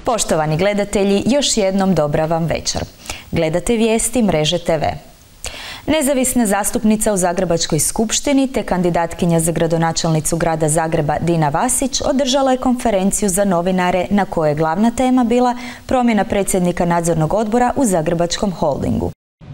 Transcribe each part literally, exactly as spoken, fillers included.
Poštovani gledatelji, još jednom dobra vam večer. Gledate vijesti Mreže te ve. Nezavisna zastupnica u Zagrebačkoj skupštini te kandidatkinja za gradonačelnicu grada Zagreba Dina Vasić održala je konferenciju za novinare na kojoj je glavna tema bila promjena predsjednika nadzornog odbora u Zagrebačkom holdingu.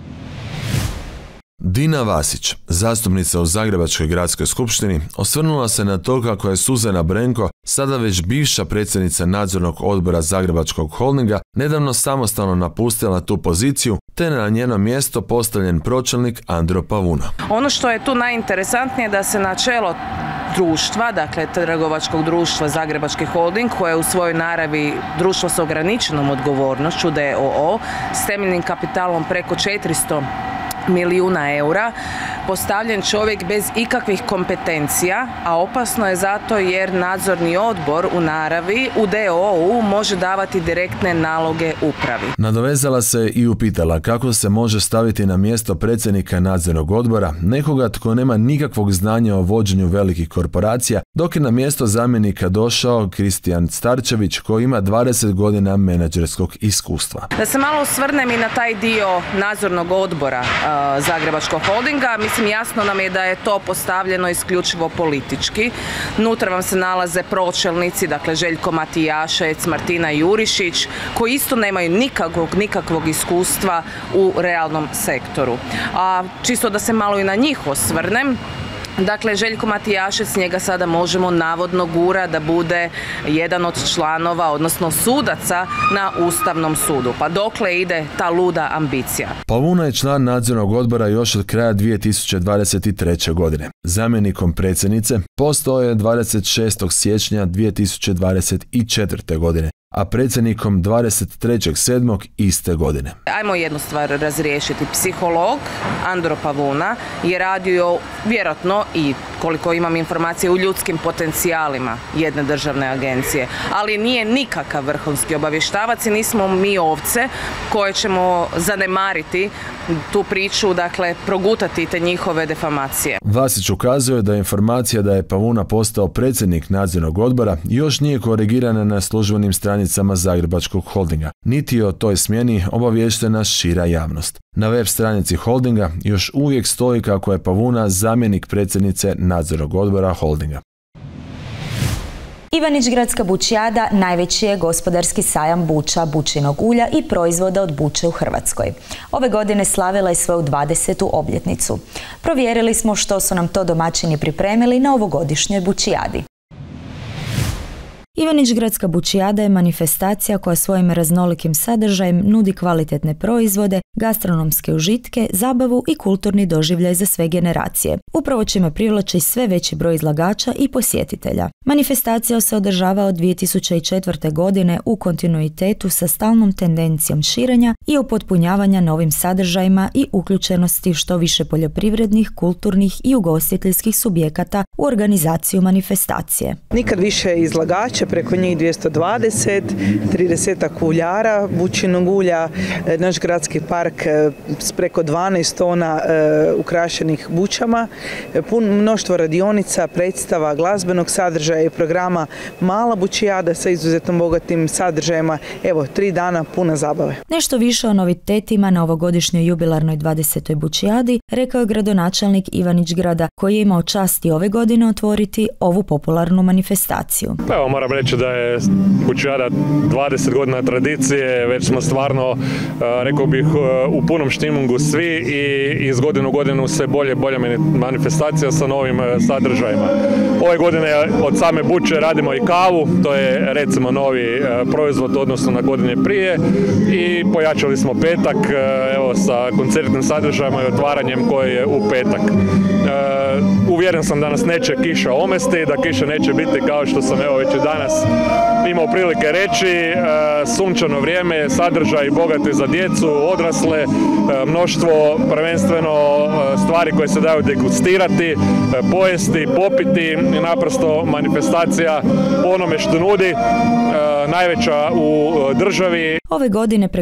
Dina Vasić, zastupnica u Zagrebačkoj gradskoj skupštini, osvrnula se na to kako je Suzana Brenko, sada već bivša predsjednica nadzornog odbora Zagrebačkog holdinga, nedavno samostalno napustila tu poziciju, te na njeno mjesto postavljen pročelnik Andro Pavuna. Ono što je tu najinteresantnije da se na čelo društva, dakle trgovačkog društva Zagrebački holding, koje je u svojoj naravi društvo s ograničenom odgovornošću, d o o, s temeljnim kapitalom preko četiristo milijuna eura, postavljen čovjek bez ikakvih kompetencija, a opasno je zato jer nadzorni odbor u naravi u d o o može davati direktne naloge upravi. Nadovezala se i upitala kako se može staviti na mjesto predsjednika nadzornog odbora nekoga tko nema nikakvog znanja o vođenju velikih korporacija, dok je na mjesto zamjenika došao Kristijan Starčević koji ima dvadeset godina menadžerskog iskustva. Da se malo osvrnem i na taj dio nadzornog odbora Zagrebačkog holdinga. Mislim, jasno nam je da je to postavljeno isključivo politički. Nutra vam se nalaze pročelnici, dakle Željko Matijašec, Martina Jurišić, koji isto nemaju nikakvog, nikakvog iskustva u realnom sektoru. A čisto da se malo i na njih osvrnem, dakle, Željko Matijašec, njega sada možemo navodno gura da bude jedan od članova, odnosno sudaca na Ustavnom sudu. Pa dokle ide ta luda ambicija? Pavuna je član nadzornog odbora još od kraja dvije tisuće dvadeset treće. godine. Zamjenikom predsjednice postao je dvadeset šestog siječnja dvije tisuće dvadeset četvrte. godine, a predsjednikom dvadeset trećeg sedmog iste godine. Ajmo jednu stvar razriješiti. Psiholog Andro Pavuna je radio vjerojatno i, koliko imam informacije, u ljudskim potencijalima jedne državne agencije, ali nije nikakav vrhunski obavještavac i nismo mi ovce koje ćemo zanemariti tu priču, dakle progutati te njihove defamacije. Vasić ukazuje da informacija da je Pavuna postao predsjednik nadzornog odbora još nije korigirana na službenim stranicama Zagrebačkog holdinga, niti o toj smjeni obaviještena šira javnost. Na web stranici holdinga još uvijek stoji kako je Pavuna zamjenik predsjednice nadzornog odbora holdinga. Ivanić-Gradska bučijada najveći je gospodarski sajam buča, bučinog ulja i proizvoda od buče u Hrvatskoj. Ove godine slavila je svoju dvadesetu obljetnicu. Provjerili smo što su nam to domaćini pripremili na ovogodišnjoj bučijadi. Ivanić-Gradska bučijada je manifestacija koja svojim raznolikim sadržajem nudi kvalitetne proizvode, gastronomske užitke, zabavu i kulturni doživljaj za sve generacije. Upravo čime privlači sve veći broj izlagača i posjetitelja. Manifestacija se održava od dvije tisuće četvrte. godine u kontinuitetu sa stalnom tendencijom širenja i upotpunjavanja novim sadržajima i uključenosti što više poljoprivrednih, kulturnih i ugostiteljskih subjekata u organizaciju manifestacije. Nikad više izlagača, preko njih dvjesto dvadeset, trideset uljara bučinog ulja, naš gradski park s preko dvanaest tona ukrašenih bučama, pun mnoštvo radionica, predstava, glazbenog sadržaja i programa, mala bučijada sa izuzetno bogatim sadržajima, evo, tri dana puna zabave. Nešto više o novitetima na ovogodišnjoj jubilarnoj dvadesetoj bučijadi rekao je gradonačelnik Ivanić-Grada koji je imao časti ove godine otvoriti ovu popularnu manifestaciju. Pa evo, moram reći da je bučijada dvadeset godina tradicije, već smo stvarno, rekao bih, u punom štimungu svi i iz godine u godinu sve bolje bolja manifestacija sa novim sadržajima. Ove godine od same buče radimo i kavu, to je recimo novi proizvod odnosno na godine prije, i pojačali smo petak evo sa koncertnim sadržajima i otvaranjem koje je u petak. Uvjeren sam da nas neće kiša omesti, da kiša neće biti kao što sam evo već i danas imao prilike reći, sunčano vrijeme, sadržaj bogati za djecu, odrasle, mnoštvo prvenstveno stvari koje se daju degustirati, pojesti, popiti i naprosto manifestacija po onome što nudi, najveća u državi. Ove godine preko dvjesto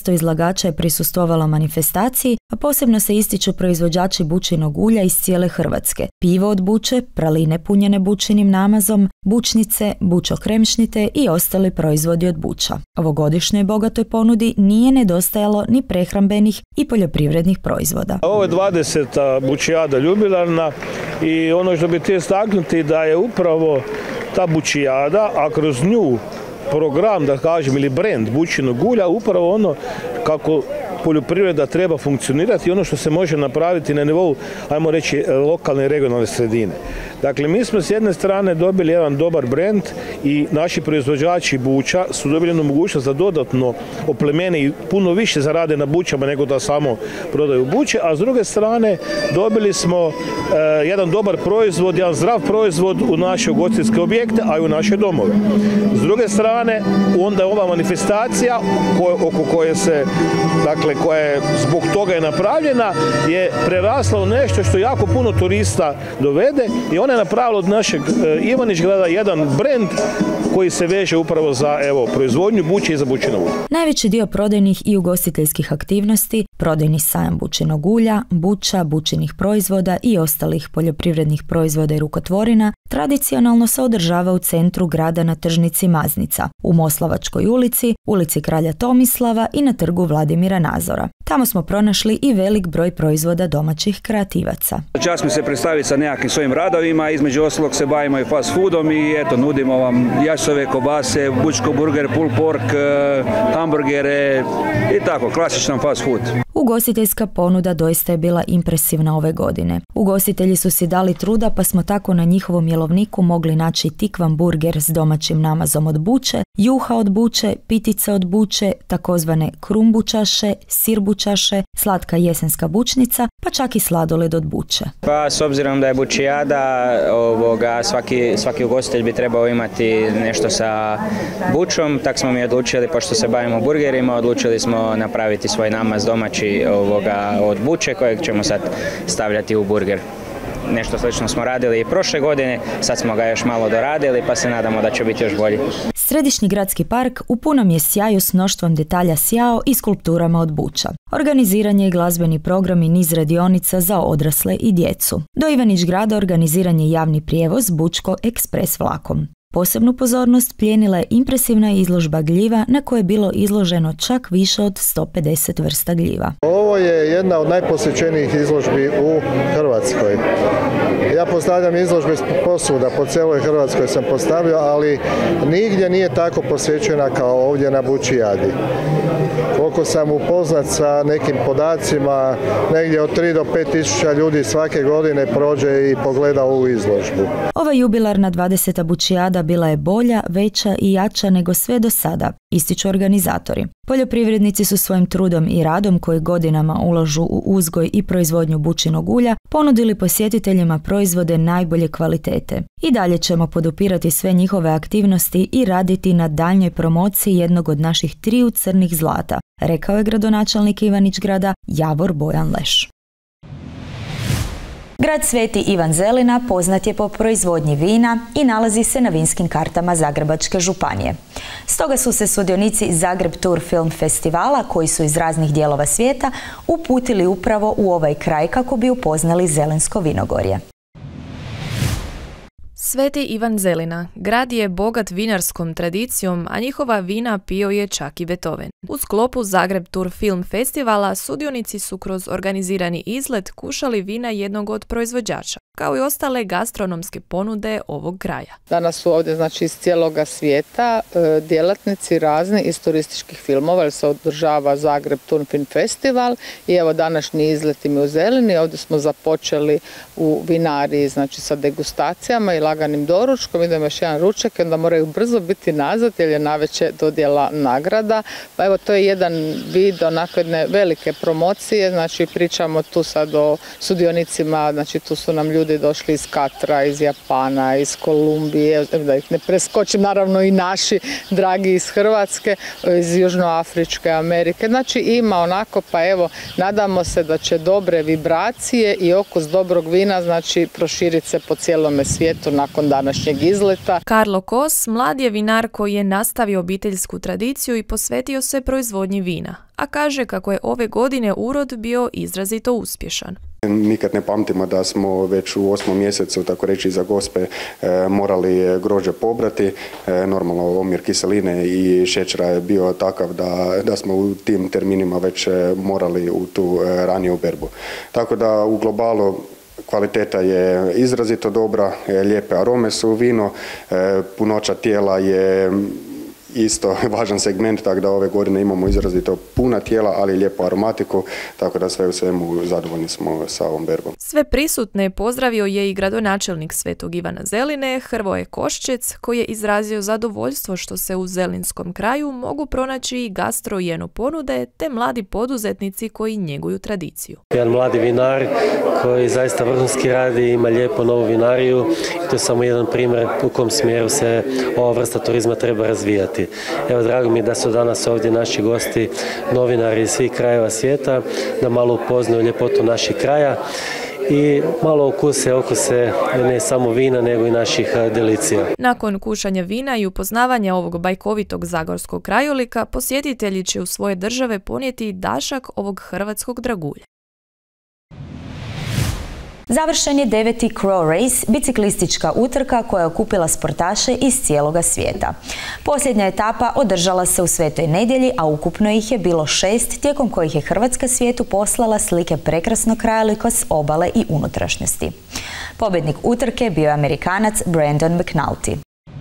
dvjesto izlagača je prisustvovalo manifestaciji, a posebno se ističu proizvođači bućinog ulja iz cijele Hrvatske. Pivo od buće, praline punjene bućinim namazom, bućnice, bućokremšnite i ostali proizvodi od buća. Ovogodišnjoj bogatoj ponudi nije nedostajalo ni prehrambenih i poljoprivrednih proizvoda. Ovo je dvadeseta bučijada jubilarna i ono što bi htio istaknuti da je upravo ta bučijada, a kroz nju program, da kažem, ili brand bućinog ulja, upravo ono kako poljoprivreda treba funkcionirati i ono što se može napraviti na nivou, ajmo reći, lokalne i regionalne sredine. Dakle, mi smo s jedne strane dobili jedan dobar brend i naši proizvođači buća su dobili jednu mogućnost da dodatno oplemene i puno više zarade na bućama nego da samo prodaju buće, a s druge strane dobili smo e, jedan dobar proizvod, jedan zdrav proizvod u naše ugostiteljske objekte, a i u naše domove. S druge strane, onda je ova manifestacija ko, oko koje se, dakle, koja je zbog toga je napravljena, je prerasla u nešto što jako puno turista dovede i ona je napravila od našeg Ivanić-grada jedan brend koji se veže upravo za, evo, proizvodnju buće i za bućino ulje. Najveći dio prodajnih i ugostiteljskih aktivnosti, prodajni sajam bućinog ulja, buća, bućinih proizvoda i ostalih poljoprivrednih proizvoda i rukotvorina tradicionalno se održava u centru grada na tržnici Maznica, u Moslavačkoj ulici, ulici Kralja Tomislava i na trgu Vladimira Nazora. Tamo smo pronašli i velik broj proizvoda domaćih kreativaca. Čast mi se predstaviti sa nekakvim svojim radovima, između ostalog se bavimo i fast foodom i eto, nudimo vam jašove, kobase, bučko burger, pulled pork, hamburgere i tako, klasičan fast food. Ugostiteljska ponuda doista je bila impresivna ove godine. Ugostitelji su si dali truda pa smo tako na njihovom jelovniku mogli naći tikvan burger s domaćim namazom od buće, juha od buće, pitica od buće, takozvane krumbučaše, sirbučaše, slatka jesenska bučnica, pa čak i sladoled od buće. Pa s obzirom da je bučijada, ovoga, svaki, svaki ugostitelj bi trebao imati nešto sa bučom, tak smo mi odlučili, pošto se bavimo burgerima, odlučili smo napraviti svoj namaz domaći ovoga, od buće kojeg ćemo sad stavljati u burger. Nešto slično smo radili i prošle godine, sad smo ga još malo doradili pa se nadamo da će biti još bolji. Središnji gradski park u punom je sjaju s mnoštvom detalja sjao i skulpturama od buća. Organiziran je i glazbeni program i niz radionica za odrasle i djecu. Do Ivanić grada organiziran je javni prijevoz Bučko ekspres vlakom. Posebnu pozornost plijenila je impresivna izložba gljiva na koje je bilo izloženo čak više od sto pedeset vrsta gljiva. Ovo je jedna od najposjećenijih izložbi u Hrvatskoj. Ja postavljam izložbe posvuda, po cijeloj Hrvatskoj sam postavio, ali nigdje nije tako posjećena kao ovdje na Bučijadi. Koliko sam upoznat sa nekim podacima, negdje od tri do pet tisuća ljudi svake godine prođe i pogleda ovu izložbu. Ova jubilarna dvadeseta Bučijada bila je bolja, veća i jača nego sve do sada, ističu organizatori. Poljoprivrednici su svojim trudom i radom koji godinama ulažu u uzgoj i proizvodnju bućinog ulja ponudili posjetiteljima proizvode najbolje kvalitete. I dalje ćemo podupirati sve njihove aktivnosti i raditi na daljnjoj promociji jednog od naših triju crnih zlata, rekao je gradonačelnik Ivanić-grada Javor Bojan Leš. Grad Sveti Ivan Zelina poznat je po proizvodnji vina i nalazi se na vinskim kartama Zagrebačke županije. Stoga su se sudionici Zagreb Tour Film Festivala, koji su iz raznih dijelova svijeta, uputili upravo u ovaj kraj kako bi upoznali Zelinsko vinogorje. Sveti Ivan Zelina grad je bogat vinarskom tradicijom, a njihova vina pio je čak i Beethoven. U sklopu Zagreb Tour Film Festivala sudionici su kroz organizirani izlet kušali vina jednog od proizvođača, kao i ostale gastronomske ponude ovog kraja. Danas su ovdje, znači, iz cijeloga svijeta djelatnici razni iz turističkih filmova, jer se održava Zagreb Tour Film Festival i evo današnji izlet im je u Zelini. Ovdje smo započeli u vinariji, znači sa degustacijama i laganim doručkom, idemo još jedan ručak i onda moraju brzo biti nazad jer je navečer dodjela nagrada. Pa evo, to je jedan vid onako jedne velike promocije, znači pričamo tu sad o sudionicima, znači tu su nam ljudi ljudi došli iz Katra, iz Japana, iz Kolumbije, da ih ne preskočim, naravno i naši dragi iz Hrvatske, iz Južnoafričke Amerike. Znači ima onako, pa evo, nadamo se da će dobre vibracije i okus dobrog vina, znači proširiti se po cijelome svijetu nakon današnjeg izleta. Karlo Kos, mlad je vinar koji je nastavio obiteljsku tradiciju i posvetio se proizvodnji vina, a kaže kako je ove godine urod bio izrazito uspješan. Nikad ne pamtimo da smo već u osmom mjesecu, tako reći za Gospe, morali grožđe pobrati. Normalno omjer kiseline i šećera je bio takav da, da smo u tim terminima već morali u tu raniju berbu. Tako da u globalu kvaliteta je izrazito dobra, lijepe arome su u vino, punoća tijela je isto važan segment, tako da ove godine imamo izrazito puna tijela, ali lijepu aromatiku, tako da sve u svemu zadovoljni smo sa ovom berbom. Sve prisutne pozdravio je i gradonačelnik Svetog Ivana Zeline, Hrvoje Koščec, koji je izrazio zadovoljstvo što se u zelinskom kraju mogu pronaći i gastro i eno ponude, te mladi poduzetnici koji njeguju tradiciju. Jedan mladi vinar koji zaista vrhunski radi, ima lijepo novu vinariju. To je samo jedan primjer u kom smjeru se ova vrsta turizma treba razvijati. Evo, drago mi je da su danas ovdje naši gosti, novinari iz svih krajeva svijeta, da malo upoznaju ljepotu naših kraja i malo ukuse, okuse ne samo vina, nego i naših delicija. Nakon kušanja vina i upoznavanja ovog bajkovitog zagorskog krajolika, posjetitelji će u svoje države ponijeti dašak ovog hrvatskog dragulja. Završen je deveti Crow Race, biciklistička utrka koja je okupila sportaše iz cijeloga svijeta. Posljednja etapa održala se u Svetoj Nedjelji, a ukupno ih je bilo šest, tijekom kojih je Hrvatska svijetu poslala slike prekrasnog krajolika s obale i unutrašnjosti. Pobjednik utrke bio je Amerikanac Brandon McNulty.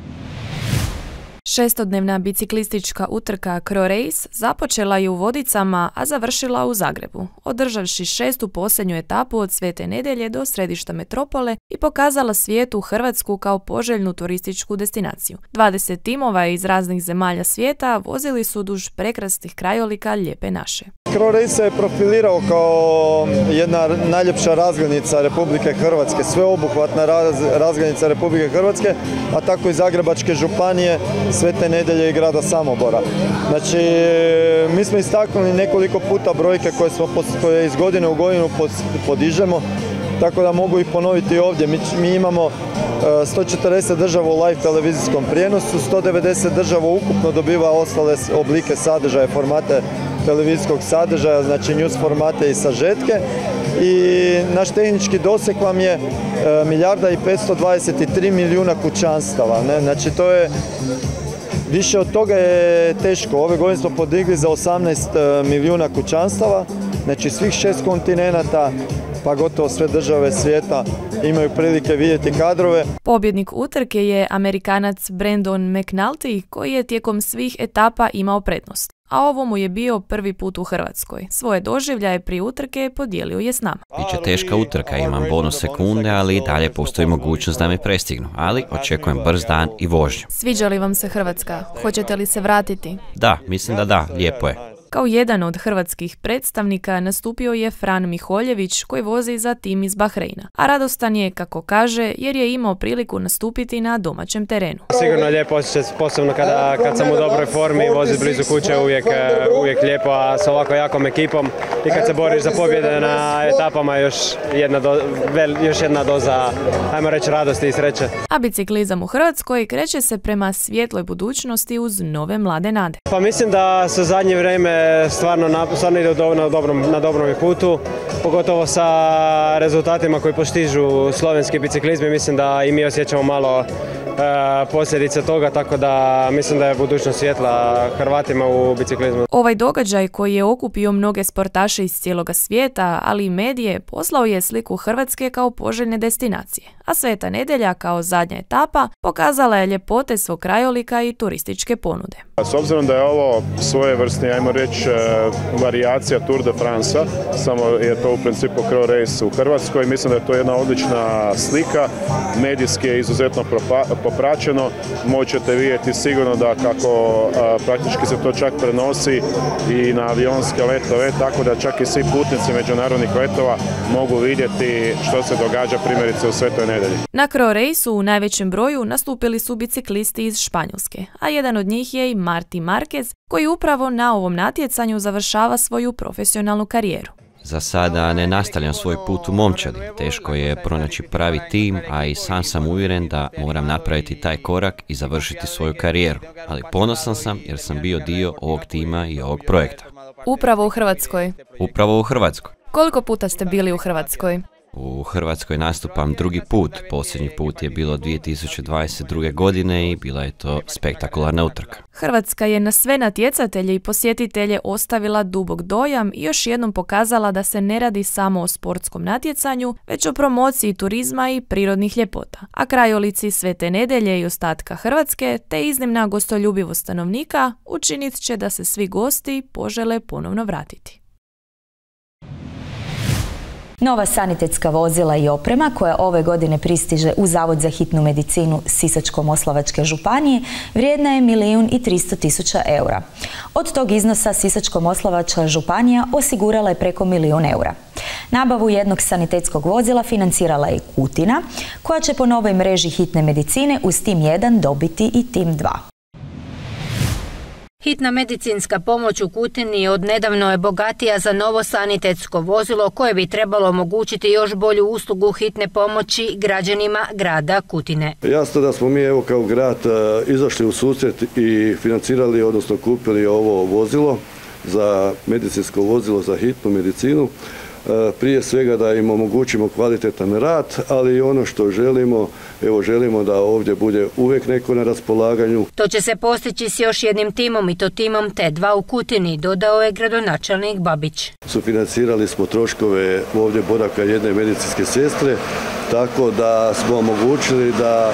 Šestodnevna biciklistička utrka Crow Race započela je u Vodicama, a završila u Zagrebu, održavši šestu posljednju etapu od Svete Nedjelje do središta metropole i pokazala svijetu Hrvatsku kao poželjnu turističku destinaciju. dvadeset timova iz raznih zemalja svijeta vozili su duž prekrasnih krajolika Lijepe naše. Crow Race se je profilirao kao jedna najljepša razglednica Republike Hrvatske, sveobuhvatna raz, razglednica Republike Hrvatske, a tako i Zagrebačke županije, Svete Nedjelje i grada Samobora. Znači, mi smo istaknuli nekoliko puta brojke koje, smo, koje iz godine u godinu podižemo, tako da mogu ih ponoviti ovdje. Mi, mi imamo sto četrdeset država u live televizijskom prijenosu, sto devedeset država ukupno dobiva ostale oblike sadržaja, formate televizijskog sadržaja, znači news formate i sažetke. I naš tehnički doseg vam je milijarda i petsto dvadeset tri milijuna kućanstava. Ne? Znači, to je više od toga je teško. Ove godine smo podigli za osamnaest milijuna kućanstava, znači svih šest kontinenata, pa gotovo sve države svijeta imaju prilike vidjeti kadrove. Pobjednik utrke je Amerikanac Brandon McNulty, koji je tijekom svih etapa imao prednost. A ovo mu je bio prvi put u Hrvatskoj. Svoje doživljaje prije utrke podijelio je s nama. Biće teška utrka, imam bonus sekunde, ali i dalje postoji mogućnost da me prestignu. Ali očekujem brz dan i vožnju. Sviđa li vam se Hrvatska? Hoćete li se vratiti? Da, mislim da da, lijepo je. Kao jedan od hrvatskih predstavnika nastupio je Fran Miholjević, koji vozi za tim iz Bahreina. A radostan je, kako kaže, jer je imao priliku nastupiti na domaćem terenu. Sigurno je lijepo osjećaj, posebno kada, kad sam u dobroj formi i vozi blizu kuće, uvijek, uvijek lijepo, a sa ovako jakom ekipom i kad se boriš za pobjede na etapama još jedna, do, vel, još jedna doza, ajmo reći, radosti i sreće. A biciklizam u Hrvatskoj kreće se prema svijetloj budućnosti uz nove mlade nade. Pa mislim da sa zadnje vrijeme stvarno, na, stvarno ide na dobrom, na dobrom putu, pogotovo sa rezultatima koji postižu slovenski biciklizmi. Mislim da i mi osjećamo malo e, posljedice toga, tako da mislim da je budućnost svjetla Hrvatima u biciklizmu. Ovaj događaj koji je okupio mnoge sportaše iz cijeloga svijeta, ali i medije, poslao je sliku Hrvatske kao poželjne destinacije. A Sveta Nedjelja kao zadnja etapa pokazala je ljepote svog krajolika i turističke ponude. S obzirom da je ovo svojevrsni, ajmo reći, varijacija Tour de France, samo je to u principu Crow Race u Hrvatskoj, mislim da je to jedna odlična slika, medijski je izuzetno jako praćeno. Možete vidjeti sigurno da kako a, praktički se to čak prenosi i na avionske letove, tako da čak i svi putnici međunarodnih letova mogu vidjeti što se događa primjerice u Svetoj Nedelji. Na Cro Raceu u najvećem broju nastupili su biciklisti iz Španjolske, a jedan od njih je i Marti Marquez, koji upravo na ovom natjecanju završava svoju profesionalnu karijeru. Za sada ne nastavljam svoj put u momčadi. Teško je pronaći pravi tim, a i sam sam uvjeren da moram napraviti taj korak i završiti svoju karijeru. Ali ponosan sam jer sam bio dio ovog tima i ovog projekta. Upravo u Hrvatskoj. Upravo u Hrvatskoj. Koliko puta ste bili u Hrvatskoj? U Hrvatskoj nastupam drugi put. Posljednji put je bilo dvije tisuće dvadeset druge. godine i bila je to spektakularna utrka. Hrvatska je na sve natjecatelje i posjetitelje ostavila dubok dojam i još jednom pokazala da se ne radi samo o sportskom natjecanju, već o promociji turizma i prirodnih ljepota. A krajolici Svete Nedelje i ostatka Hrvatske, te iznimna gostoljubivost stanovnika, učinit će da se svi gosti požele ponovno vratiti. Nova sanitetska vozila i oprema koja ove godine pristiže u Zavod za hitnu medicinu Sisačko-moslavačke županije vrijedna je milijun i tristo tisuća eura. Od tog iznosa Sisačko-moslavačka županija osigurala je preko milijun eura. Nabavu jednog sanitetskog vozila financirala je Kutina, koja će po novoj mreži hitne medicine uz tim jedan dobiti i tim dva. Hitna medicinska pomoć u Kutini odnedavno je bogatija za novo sanitetsko vozilo koje bi trebalo omogućiti još bolju uslugu hitne pomoći građanima grada Kutine. Jasno da smo mi evo kao grad izašli u susret i financirali, odnosno kupili ovo vozilo za medicinsko vozilo za hitnu medicinu. Prije svega da im omogućimo kvalitetan rad, ali i ono što želimo, evo želimo da ovdje bude uvijek neko na raspolaganju. To će se postići s još jednim timom i to timom T dva u Kutini, dodao je gradonačelnik Babić. Sufinancirali smo troškove ovdje boravka jedne medicinske sestre, tako da smo omogućili da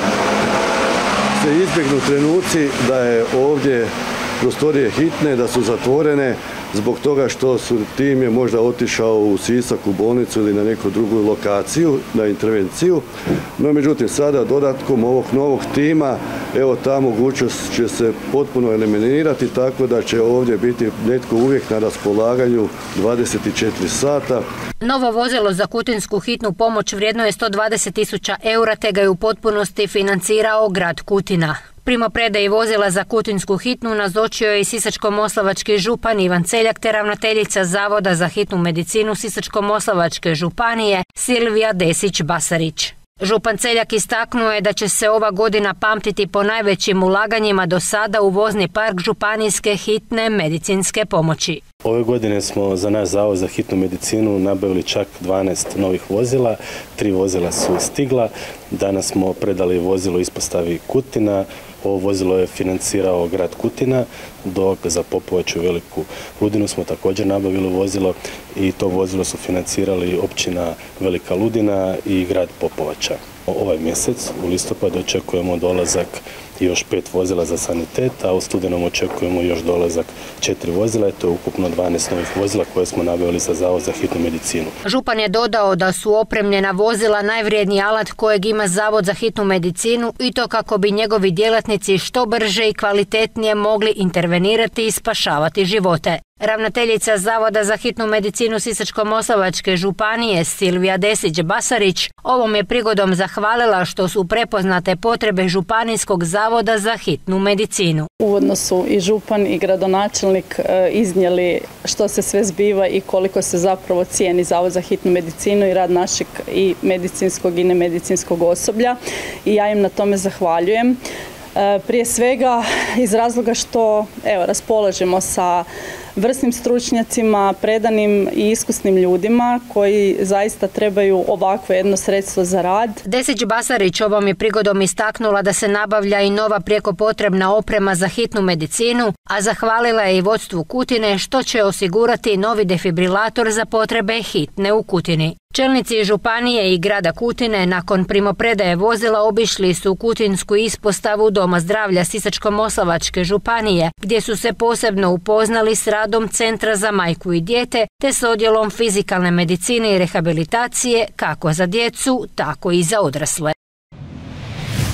se izbjegnu trenuci da je ovdje prostorije hitne, da su zatvorene, zbog toga što su tim je možda otišao u Sisak u bolnicu ili na neku drugu lokaciju, na intervenciju. No međutim, sada dodatkom ovog novog tima, evo ta mogućnost će se potpuno eliminirati, tako da će ovdje biti netko uvijek na raspolaganju dvadeset četiri sata. Novo vozilo za kutinsku hitnu pomoć vrijedno je sto dvadeset tisuća eura, te ga je u potpunosti financirao grad Kutina. Primopredaji vozila za kutinsku hitnu nazočio je i Sisačko-moslavački župan Ivan Celjak te ravnateljica Zavoda za hitnu medicinu Sisačko-moslavačke županije Silvija Desić-Basarić. Župan Celjak istaknuo je da će se ova godina pamtiti po najvećim ulaganjima do sada u vozni park županijske hitne medicinske pomoći. Ove godine smo za naš Zavod za hitnu medicinu nabavili čak dvanaest novih vozila, tri vozila su stigla, danas smo predali vozilo ispostavi Kutina, ovo vozilo je financirao grad Kutina, dok za Popovaču i Veliku Ludinu smo također nabavili vozilo i to vozilo su financirali općina Velika Ludina i grad Popovača. Ovaj mjesec u listopadu očekujemo dolazak još pet vozila za sanitet, a u studenom očekujemo još dolazak četiri vozila, to je ukupno dvanaest novih vozila koje smo nabavili za Zavod za hitnu medicinu. Župan je dodao da su opremljena vozila najvrijedniji alat kojeg ima Zavod za hitnu medicinu i to kako bi njegovi djelatnici što brže i kvalitetnije mogli intervenirati i spašavati živote. Ravnateljica Zavoda za hitnu medicinu Sisačko-moslavačke županije Silvija Desić-Basarić ovom je prigodom zahvalila što su prepoznate potrebe Županijskog zavoda za hitnu medicinu. Uvodno su i župan i gradonačelnik iznijeli što se sve zbiva i koliko se zapravo cijeni Zavod za hitnu medicinu i rad našeg i medicinskog i nemedicinskog osoblja i ja im na tome zahvaljujem. Prije svega iz razloga što evo, raspolažemo sa vrsnim stručnjacima, predanim i iskusnim ljudima koji zaista trebaju ovakvo jedno sredstvo za rad. Desić-Basarić ovom je prigodom istaknula da se nabavlja i nova prijeko potrebna oprema za hitnu medicinu, a zahvalila je i vodstvu Kutine što će osigurati novi defibrilator za potrebe hitne u Kutini. Čelnici županije i grada Kutine nakon primopredaje vozila obišli su kutinsku ispostavu Doma zdravlja Sisačko-moslavačke županije, gdje su se posebno upoznali s radom Centra za majku i dijete, te s odjelom fizikalne medicine i rehabilitacije kako za djecu, tako i za odrasle.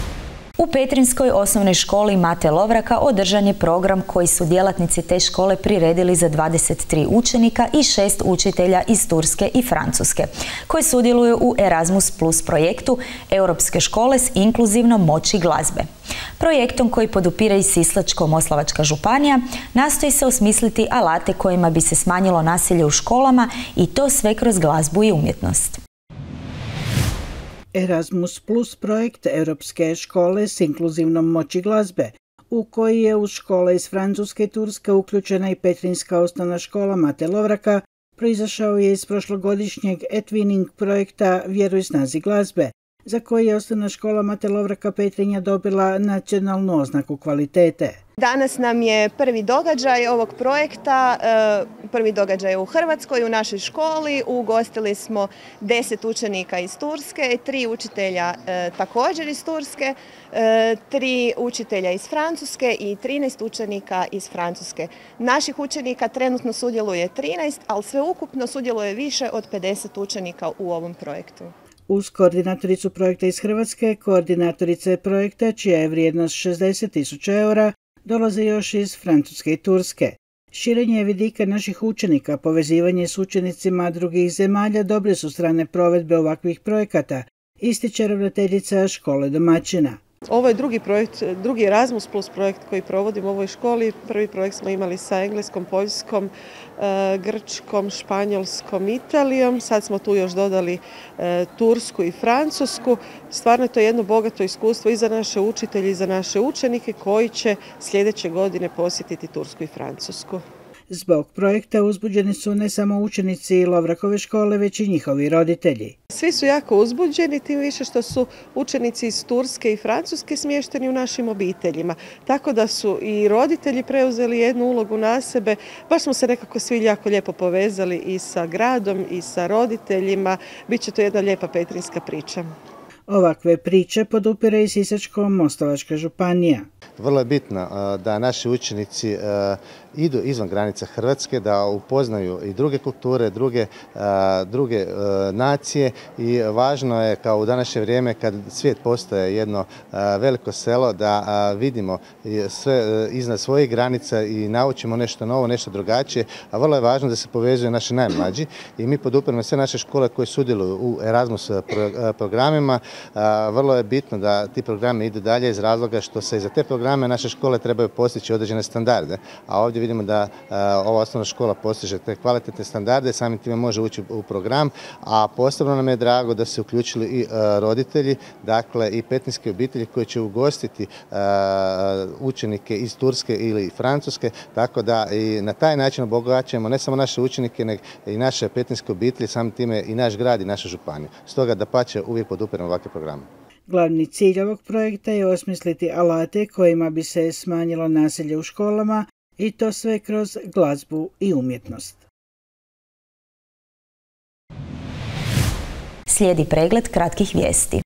U Petrinjskoj osnovnoj školi Mate Lovraka održan je program koji su djelatnici te škole priredili za dvadeset tri učenika i šest učitelja iz Turske i Francuske, koji sudjeluju u Erasmus Plus projektu Europske škole s inkluzivnom moći glazbe. Projektom koji podupire i Sisačko-moslavačka županija nastoji se osmisliti alate kojima bi se smanjilo nasilje u školama i to sve kroz glazbu i umjetnost. Erasmus Plus projekt Europske škole s inkluzivnom moći glazbe, u koji je uz škole iz Francuske i Turske uključena i Petrinjska osnovna škola Mate Lovraka, proizašao je iz prošlogodišnjeg e-twinning projekta Vjeruj snazi glazbe, za koji je osnovna škola Mate Lovraka Petrinja dobila nacionalnu oznaku kvalitete. Danas nam je prvi događaj ovog projekta, prvi događaj u Hrvatskoj, u našoj školi. Ugostili smo deset učenika iz Turske, tri učitelja također iz Turske, tri učitelja iz Francuske i trinaest učenika iz Francuske. Naših učenika trenutno sudjeluje trinaest, ali sveukupno sudjeluje više od pedeset učenika u ovom projektu. Uz koordinatoricu projekta iz Hrvatske, koordinatorice projekta, čija je vrijednost šezdeset tisuća eura, dolaze još iz Francuske i Turske. Širenje vidika naših učenika, povezivanje s učenicima drugih zemalja dobre su strane provedbe ovakvih projekata, ističe ravnateljica škole domaćina. Ovo je drugi projekt, drugi Erasmus Plus projekt koji provodimo u ovoj školi. Prvi projekt smo imali sa engleskom, poljskom, grčkom, španjolskom, Italijom. Sad smo tu još dodali tursku i francusku. Stvarno je to jedno bogato iskustvo i za naše učitelje i za naše učenike koji će sljedeće godine posjetiti Tursku i Francusku. Zbog projekta uzbuđeni su ne samo učenici Lovrakove škole, već i njihovi roditelji. Svi su jako uzbuđeni, tim više što su učenici iz Turske i Francuske smješteni u našim obiteljima. Tako da su i roditelji preuzeli jednu ulogu na sebe. Baš smo se nekako svi jako lijepo povezali i sa gradom i sa roditeljima. Biće to jedna lijepa petrinjska priča. Ovakve priče podupire i Sisačko-moslavačka županija. Vrlo je bitno da naši učenici idu izvan granica Hrvatske, da upoznaju i druge kulture, druge, druge nacije i važno je kao u današnje vrijeme kad svijet postaje jedno veliko selo da vidimo sve iznad svojih granica i naučimo nešto novo, nešto drugačije, a vrlo je važno da se povezuju naši najmlađi i mi podupiramo sve naše škole koje sudjeluju u Erasmus programima. Vrlo je bitno da ti programi idu dalje iz razloga što se i za te programe naše škole trebaju postići određene standarde, a ovdje vidimo da ova osnovna škola postiže te kvalitetne standarde, samim time može ući u program, a posebno nam je drago da se uključili i roditelji, dakle i petrinjske obitelji koji će ugostiti učenike iz Turske ili Francuske, tako da i na taj način obogaćujemo ne samo naše učenike, nego i naše petrinjske obitelji, samim time i naš grad i našu županiju. Stoga dapače uvijek podupiramo ovakve programe. Glavni cilj ovog projekta je osmisliti alate kojima bi se smanjilo nasilje u školama i to sve kroz glazbu i umjetnost. Slijedi pregled kratkih vijesti.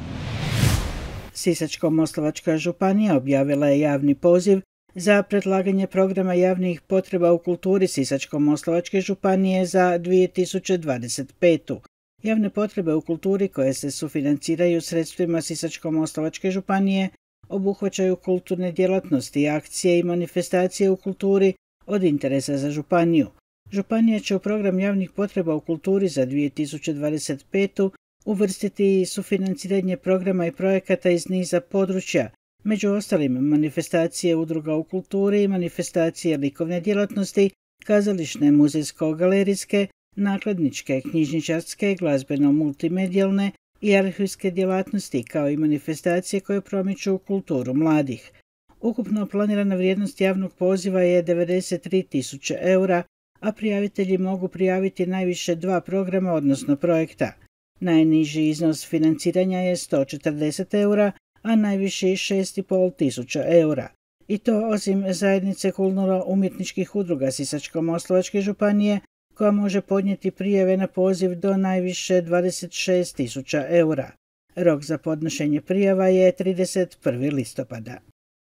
Sisačko-moslavačka županija objavila je javni poziv za predlaganje programa javnih potreba u kulturi Sisačko-moslavačke županije za dvije tisuće dvadeset petu. Javne potrebe u kulturi koje se sufinanciraju sredstvima Sisačko-moslavačke županije obuhvaćaju kulturne djelatnosti, akcije i manifestacije u kulturi od interesa za županiju. Županija će u program javnih potreba u kulturi za dvije tisuće dvadeset petu uvrstiti i sufinanciranje programa i projekata iz niza područja, među ostalim manifestacije udruga u kulturi, manifestacije likovne djelatnosti, kazališne, muzejsko-galerijske, nakladničke, knjižničarske, glazbeno-multimedijalne i arhivske djelatnosti, kao i manifestacije koje promiču kulturu mladih. Ukupno planirana vrijednost javnog poziva je devedeset tri tisuće eura, a prijavitelji mogu prijaviti najviše dva programa, odnosno projekta. Najniži iznos financiranja je sto četrdeset eura, a najviši šest i pol tisuća eura. I to osim zajednice kulturno-umjetničkih udruga Sisačko-moslavačke županije, koja može podnijeti prijave na poziv do najviše dvadeset šest tisuća eura. Rok za podnošenje prijava je trideset prvog listopada.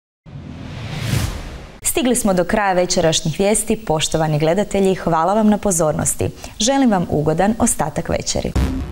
Stigli smo do kraja večerašnjih vijesti. Poštovani gledatelji, hvala vam na pozornosti. Želim vam ugodan ostatak večeri.